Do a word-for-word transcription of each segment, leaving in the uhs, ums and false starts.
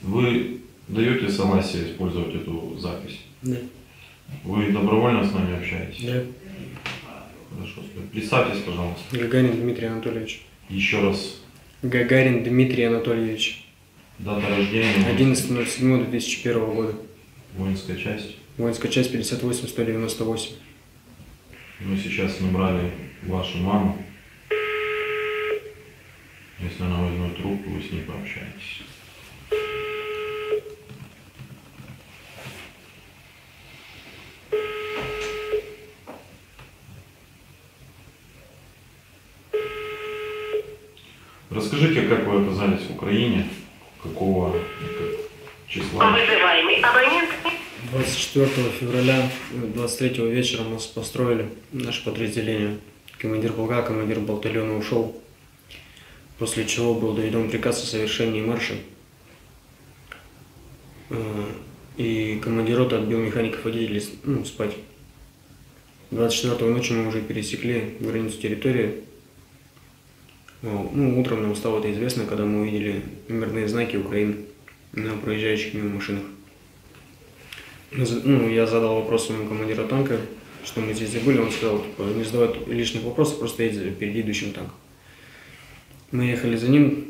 Вы даете согласие использовать эту запись? Да. Вы добровольно с нами общаетесь? Да. Хорошо. Представьтесь, пожалуйста. Гагарин Дмитрий Анатольевич. Еще раз. Гагарин Дмитрий Анатольевич. Дата рождения? одиннадцатое ноль седьмое две тысячи первого года. Воинская часть? Воинская часть пятьдесят восемь сто девяносто восемь. Мы сейчас набрали вашу маму. Если она возьмет трубку, вы с ней пообщаетесь. Расскажите, как вы оказались в Украине, какого числа? Вызываемый абонент. двадцать четвёртого февраля, двадцать третьего вечера нас построили, наше подразделение. Командир полка, командир батальона ушел, после чего был доведен приказ о совершении марша. И командир роты отбил механиков-водителей ну, спать. двадцать четвёртого ночью мы уже пересекли границу территории. Ну, утром нам стало это известно, когда мы увидели номерные знаки Украины на проезжающих мимо машинах. Ну, я задал вопрос своему командиру танка, что мы здесь забыли. Он сказал, типа, не задавай лишних вопросов, просто едь перед идущим танком. Мы ехали за ним,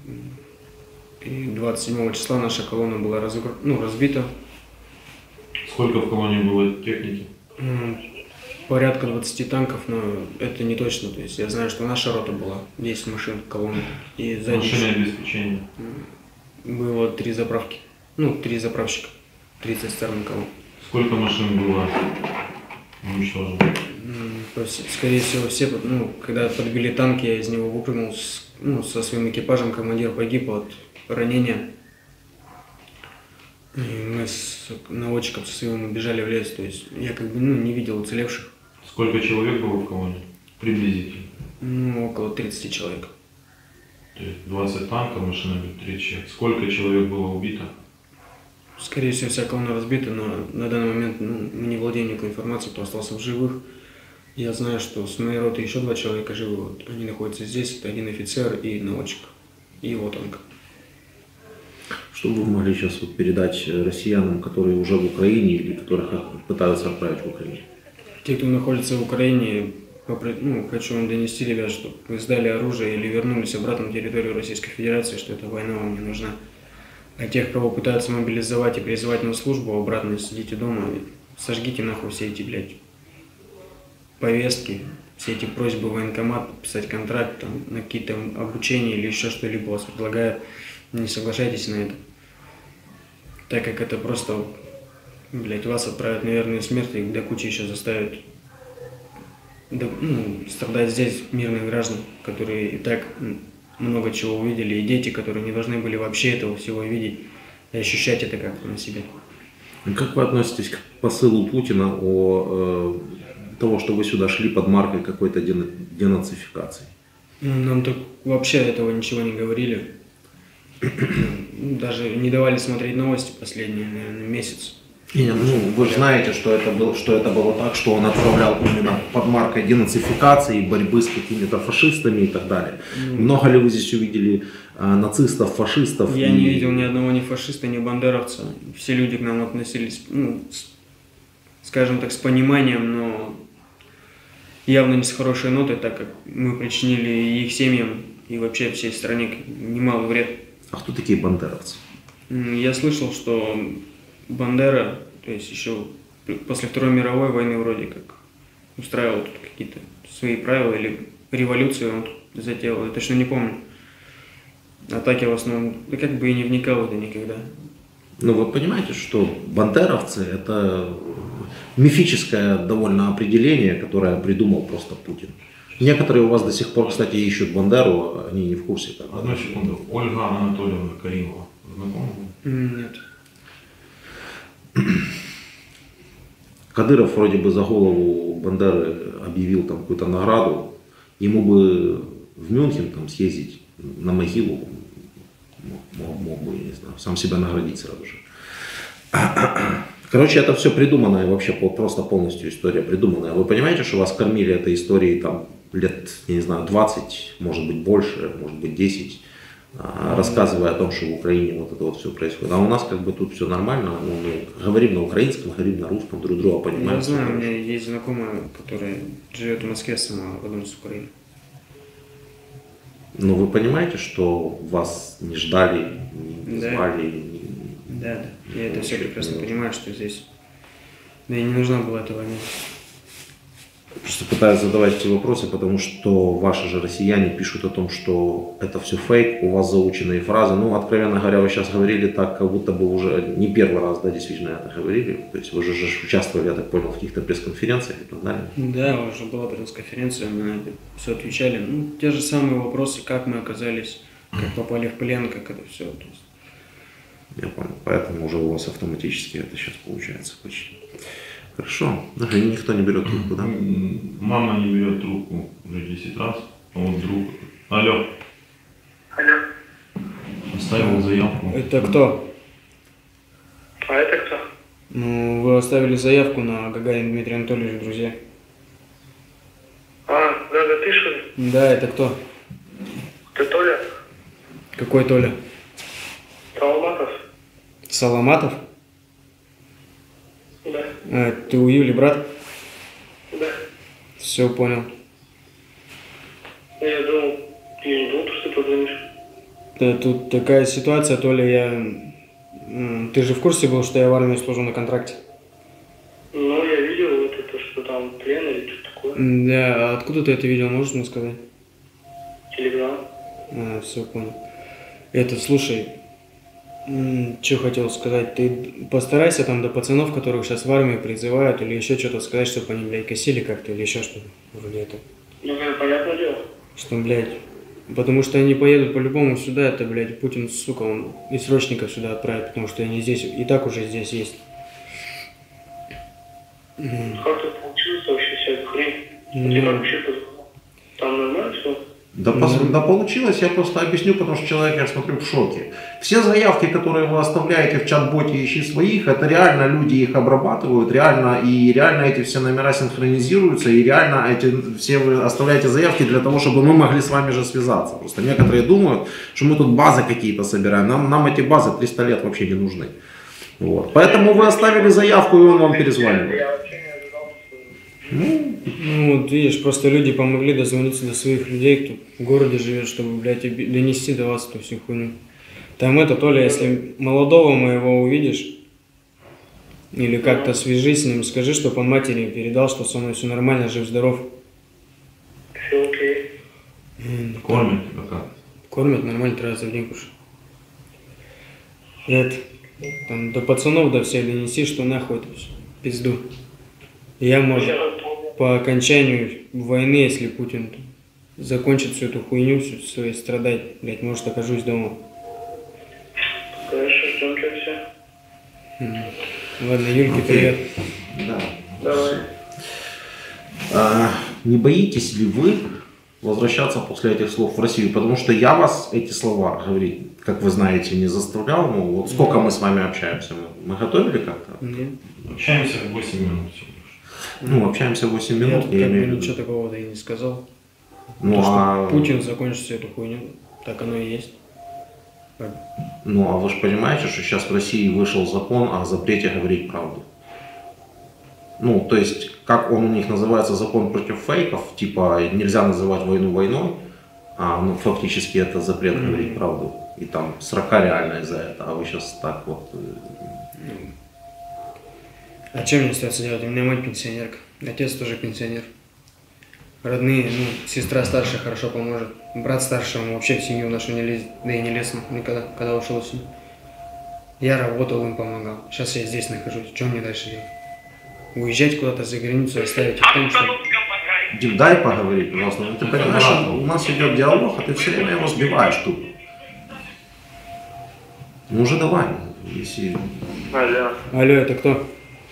и двадцать седьмого числа наша колонна была разгр... ну, разбита. Сколько в колонне было техники? Порядка двадцати танков, но это не точно. То есть я знаю, что наша рота была, десять машин колонны. И сзади машины обеспечения? Было три заправки. Ну, три заправщика. тридцать сторон колонн. Сколько машин было уничтожено? Скорее всего, все, ну, когда подбили танки, я из него выпрыгнул с, ну, со своим экипажем, командир погиб от ранения. И мы с наводчиком со своим убежали в лес, то есть я как бы ну, не видел уцелевших. Сколько человек было в колонне? Приблизительно? Ну, около тридцати человек. То есть двадцать танков, машина тридцать человек. Сколько человек было убито? Скорее всего, вся колонна разбита, но на данный момент ну, мы не владеем никакой информацией, кто остался в живых. Я знаю, что с моей роты еще два человека живы, вот, они находятся здесь, это один офицер и наводчик, и его танк. Что вы могли сейчас вот передать россиянам, которые уже в Украине или которых пытаются отправить в Украину? Те, кто находится в Украине, ну, хочу вам донести, ребят, чтобы вы сдали оружие или вернулись обратно на территорию Российской Федерации, что эта война вам не нужна. А тех, кого пытаются мобилизовать и призывать на службу, обратно сидите дома, сожгите нахуй все эти, блядь, повестки, все эти просьбы в военкомат, подписать контракт, там, на какие-то обучения или еще что-либо вас предлагают, не соглашайтесь на это. Так как это просто, блядь, вас отправят на верную смерть и до кучи еще заставят да, ну, страдать здесь мирных граждан, которые и так много чего увидели, и дети, которые не должны были вообще этого всего видеть и ощущать это как-то на себе. Как вы относитесь к посылу Путина о э, того, что вы сюда шли под маркой какой-то денацификации? Нам так вообще этого ничего не говорили. Даже не давали смотреть новости последние, наверное, месяц. Не, ну, вы же знаете, что это, был, что это было так, что он отправлял именно под маркой денацификации, борьбы с какими-то фашистами и так далее. Mm. Много ли вы здесь увидели а, нацистов, фашистов? Я и... не видел ни одного ни фашиста, ни бандеровца. Все люди к нам относились, ну, с, скажем так, с пониманием, но явно не с хорошей нотой, так как мы причинили их семьям и вообще всей стране немалый вред. А кто такие бандеровцы? Я слышал, что Бандера, то есть еще после Второй мировой войны вроде как устраивал тут какие-то свои правила или революцию он тут затеял, я точно не помню. А так я в основном, да как бы и не вникал в это никогда. Ну вы понимаете, что бандеровцы это мифическое довольно определение, которое придумал просто Путин. Некоторые у вас до сих пор, кстати, ищут Бандеру, они не в курсе. Как Одну секунду. Ольга Анатольевна Каримова. Знакома? Нет. Кадыров вроде бы за голову Бандеры объявил там какую-то награду. Ему бы в Мюнхен там съездить на могилу, мог, мог бы, я не знаю, сам себя наградить сразу же. Короче, это все придуманное, вообще просто полностью история придуманная. Вы понимаете, что вас кормили этой историей там лет, я не знаю, двадцать, может быть больше, может быть десять. а, рассказывая о том, что в Украине вот это вот все происходит. А у нас как бы тут все нормально, ну, мы говорим на украинском, говорим на русском, друг друга понимаем. Я знаю, у меня есть знакомая, которая живет в Москве сама, родом с Украины. Но вы понимаете, что вас не ждали, не Да. звали? не- Да, да. Я это все Вообще прекрасно не понимаю, что здесь. Да и не нужна была эта война. Просто пытаюсь задавать эти вопросы, потому что ваши же россияне пишут о том, что это все фейк, у вас заученные фразы. Ну, откровенно говоря, вы сейчас говорили так, как будто бы уже не первый раз, да, действительно это говорили. То есть вы же, же участвовали, я так понял, в каких-то пресс-конференциях и так далее. Да, уже была пресс-конференция, мы на это все отвечали. Ну, те же самые вопросы, как мы оказались, как попали в плен, как это все. То есть. Я понял. Поэтому уже у вас автоматически это сейчас получается почти. Хорошо. Даже никто не берет трубку, да? М, Мама не берет трубку уже десять раз. А вот друг. Алло. Алло. Оставил заявку. Это кто? А это кто? Ну, вы оставили заявку на Гагарин Дмитрий Анатольевич, друзья. А, да, да, ты что ли? Да, это кто? Ты Толя? Какой Толя? Саламатов? Саламатов? Да, А, ты у Юли брат? да. Все, понял. Я думал, я не думал, что ты позвонишь. Да, тут такая ситуация, Толя, я... м, Ты же в курсе был, что я в армии служу на контракте? Ну, я видел вот это, что там плен или что-то такое. М, Да, а откуда ты это видел, можешь мне сказать? Телеграм. А, все, понял. Это, слушай, что хотел сказать, ты постарайся там до пацанов, которых сейчас в армии призывают, или еще что-то сказать, чтобы они, блядь, косили как-то, или еще что-то, вроде этого. Ну, это понятное дело. Что, блядь, потому что они поедут по-любому сюда, это, блядь, Путин, сука, он и срочников сюда отправит, потому что они здесь, и так уже здесь есть. Как тут получилось вообще вся эта хрень? Ну. Ты как вообще позвонил? Там нормально все? Да, пос- да получилось, я просто объясню, потому что человек, я смотрю, в шоке. Все заявки, которые вы оставляете в чат-боте «Ищи своих», это реально люди их обрабатывают, реально, и реально эти все номера синхронизируются, и реально эти, все вы оставляете заявки для того, чтобы мы могли с вами же связаться. Просто некоторые думают, что мы тут базы какие-то собираем, нам, нам эти базы триста лет вообще не нужны. Вот. Поэтому вы оставили заявку, и он вам перезванивает. Я вообще не ожидал, что... Ну, Ну, вот видишь, просто люди помогли дозвониться до своих людей, кто в городе живет, чтобы, блядь, оби- донести до вас эту всю хуйню. Там это, Толя, если молодого моего увидишь, или как-то свяжись с ним, скажи, чтобы он матери передал, что со мной все нормально, жив-здоров. Все окей. Кормят тебя как? Кормят нормально, три раза в день кушают. И это, там, до пацанов, до всех донеси, что нахуй это всё, пизду. И я, может, по окончанию войны, если Путин закончит всю эту хуйню, всю свои страдать, блядь, может, окажусь дома. Хорошо, ждем тебя все. Ладно, Юльке, привет. да. Давай. А, не боитесь ли вы возвращаться после этих слов в Россию? Потому что я вас эти слова говорить, как вы знаете, не заставлял. Ну, вот сколько мы с вами общаемся? Мы, мы готовили как-то? Нет. Общаемся восемь минут всего лишь. Ну, общаемся восемь Я минут, тут я, как бы имею в виду. ничего такого-то и не сказал. Ну, То, что а, Путин закончит всю эту хуйню, так оно и есть. ну, а вы же понимаете, что сейчас в России вышел закон о запрете говорить правду. Ну, то есть, как он у них называется, закон против фейков, типа нельзя называть войну войной, а ну, фактически это запрет Mm-hmm. говорить правду. И там срока реально из-за этого, а вы сейчас так вот... э, А чем мне остается делать? У меня мать пенсионерка, отец тоже пенсионер. Родные, ну, сестра старшая хорошо поможет. Брат старший, он вообще в семью нашу не лезет, да и не лез никогда, когда ушел в семью. Я работал, им помогал. Сейчас я здесь нахожусь. Что мне дальше делать? Уезжать куда-то за границу, оставить их там, что ли? Дим, дай поговорить, пожалуйста. Ну, ты понимаешь, что у нас идет диалог, а ты все время его сбиваешь тут. Ну уже давай, если... Алло. Алло, это кто?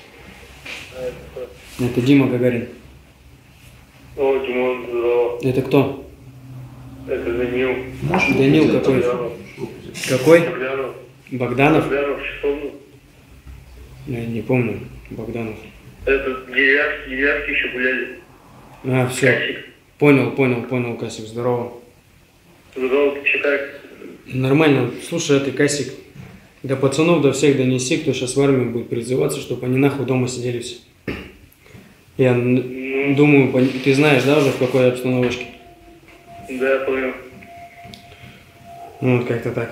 Это Дима Гагарин. О, Димон, здорово. Это кто? Это Данил. Можешь Данил взять какой? телефон? Какой? Богданов. Богданов? Богданов, что помню? Я не помню. Богданов. Это деревяшки, деревяшки еще гуляли. А, все. Касик. Понял, понял, понял, Касик, здорово. Здорово, ты че как? Нормально. Слушай, а ты, Касик, до пацанов, до всех донеси, кто сейчас в армию будет призываться, чтобы они нахуй дома сидели все. Я н- думаю, пон- ты знаешь, да, уже в какой обстановочке? Да, я понял. Ну, вот как-то так.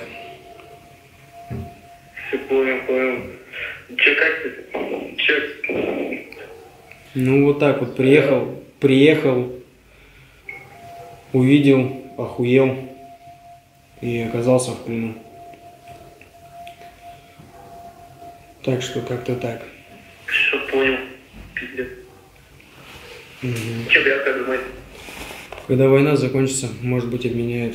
Все понял, понял. Че, как ты? Че? Ну, вот так вот приехал, приехал, увидел, охуел и оказался в плену. Так что как-то так. Все понял. Пиздец. Мгм. Че, я как думать? Когда война закончится, может быть, обменяют.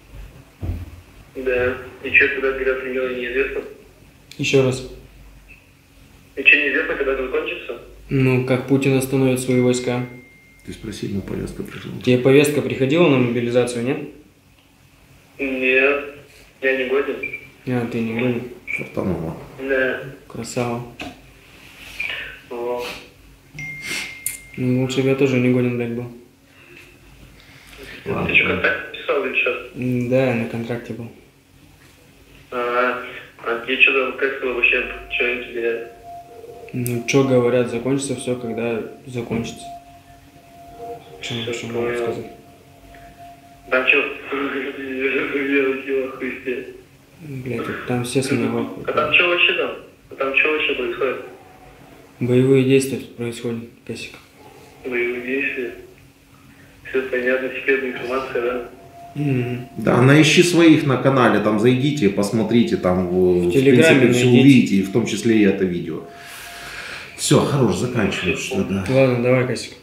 Да. И что, когда говорят, мне неизвестно. Еще раз. И что, неизвестно, когда это закончится? Ну, как Путин остановит свои войска. Ты спроси, ему повестка пришла. Тебе повестка приходила на мобилизацию, нет? Нет, я не годен. А, ты не был. Фартануло. Да. Красава. Вот. Ну, лучше бы я тоже не годен дать был. Ты что, контакт писал или сейчас? М, Да, я на контракте был. А, а тебе что-то, как сказал, вообще, что они тебе? Ну, что говорят, закончится все, когда закончится. Что Всё еще могу понял. сказать? Там что? Я вообще в ахуе все. Блять, тут там все с меня в ахуе. А там что вообще там? А там что вообще происходит? Боевые действия тут происходят, Касик. Боевые действия. Все понятно, секретная информация, да? Мгм. Да, наищи своих на канале, там зайдите, посмотрите, там в, в Телеграме принципе все найдите. увидите, и в том числе и это видео. Все, хорош, заканчивай, что да. Ладно, давай, Касик.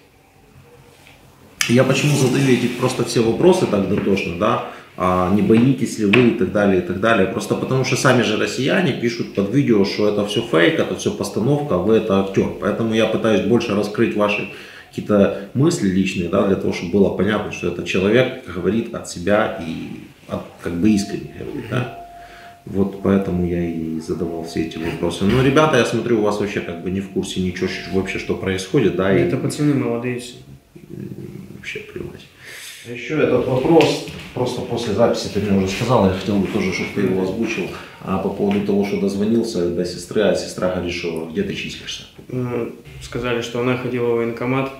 Я почему задаю эти просто все вопросы так дотошно, да, а не боитесь ли вы и так далее, и так далее. Просто потому что сами же россияне пишут под видео, что это все фейк, это все постановка, а вы это актер. Поэтому я пытаюсь больше раскрыть ваши какие-то мысли личные, да, для того, чтобы было понятно, что этот человек говорит от себя и от, как бы искренне говорит, да. Вот поэтому я и задавал все эти вопросы. Но, ребята, я смотрю, у вас вообще как бы не в курсе ничего вообще, что происходит, да, и Это пацаны молодые все. вообще плевать. А еще этот вопрос, просто после записи ты мне уже сказал, я хотел бы тоже, чтобы ты его озвучил, а по поводу того, что дозвонился до сестры, а сестра говорит, что где ты числишься. Ну, сказали, что она ходила в военкомат.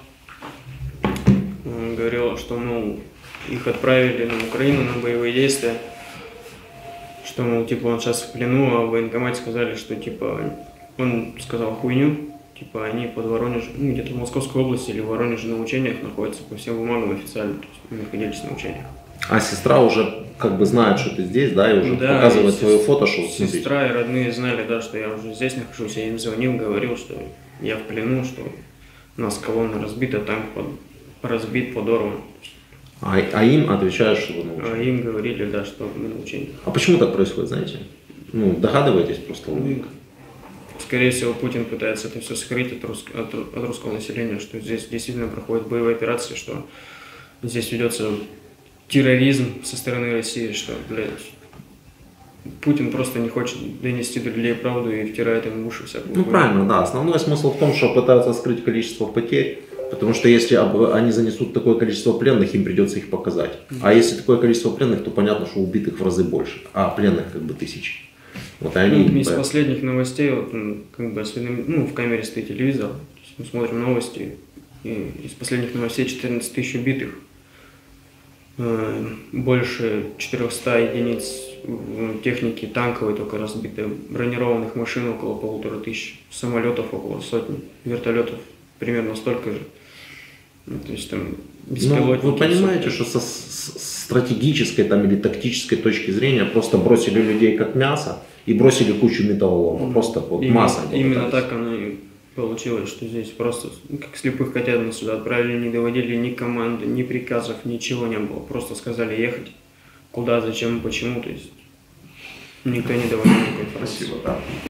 М, Говорила, что, мол, их отправили на Украину на боевые действия. Что, мол, типа, он сейчас в плену, а в военкомате сказали, что, типа, он сказал хуйню. Типа, они под Воронежем, ну, где-то в Московской области или в Воронеже на учениях находятся по всем бумагам официально. То есть, мы находились на учениях. А сестра уже как бы знает, что ты здесь, да, и уже Да, показывает и свое сес- фото, что вот смотрите. Сестра и родные знали, да, что я уже здесь нахожусь. Я им звонил, говорил, что я в плену, что у нас колонна разбита, танк под- разбит, подорван. А, а им отвечаешь, что вы А научились. им говорили, да, что мы на учениях. А почему так происходит, знаете? Ну, догадываетесь просто? Ну, Скорее всего, Путин пытается это все скрыть от, рус- от, ру- от русского населения, что здесь действительно проходят боевые операции, что здесь ведется терроризм со стороны России, что, блядь, Путин просто не хочет донести до людей правду и втирает им в уши всякую Ну хуйню. правильно, да. Основной смысл в том, что пытаются скрыть количество потерь, потому что если об- они занесут такое количество пленных, им придется их показать. А если такое количество пленных, то понятно, что убитых в разы больше, а пленных как бы тысячи. Вот и они, Ну, из поэтому- последних новостей, вот, м, как бы, осведом- ну, в камере стоит телевизор, то есть мы смотрим новости, и из последних новостей четырнадцать тысяч убитых, э, больше четыреста единиц э, техники танковой только разбиты, бронированных машин около полутора тысяч, самолетов около сотни, вертолетов примерно столько же. Ну, то есть там Ну, беспилотники. вы понимаете, всё. что со с- стратегической там, или тактической точки зрения просто бросили людей как мясо и бросили кучу металлолома. Просто вот Именно, масса. они именно пытались. так оно и получилось, что здесь просто ну, как слепых котят нас сюда отправили, не доводили ни команды, ни приказов, ничего не было. Просто сказали ехать, куда, зачем, почему, то есть никто не давал никакой информации. Спасибо, да.